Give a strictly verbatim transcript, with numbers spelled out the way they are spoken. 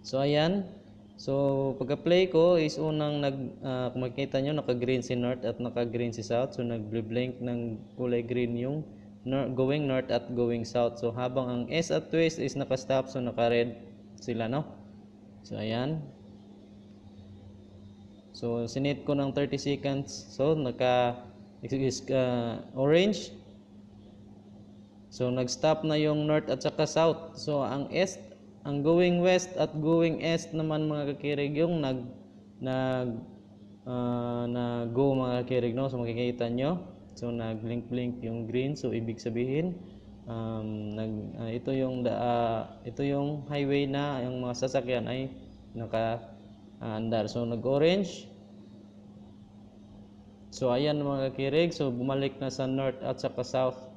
So ayan. So pagka-play ko is unang nag uh, kung makikita nyo naka-green si north at naka-green si south. So nag-blink ng kulay green yung north, going north at going south. So habang ang S at twist is naka-stop, so naka-red sila, no? So ayan. So sinit ko ng thirty seconds. So naka is uh, orange. So nag-stop na yung north at saka south. So ang east, ang going west at going east naman mga kakirig yung nag nag uh, na go mga kakirig, no? So makikita nyo. So nag-blink-blink yung green. So ibig sabihin um, nag uh, ito yung uh, ito yung highway na yung mga sasakyan ay naka uh, andar. So nag-orange. So ayan mga kakirig, so bumalik na sa north at saka south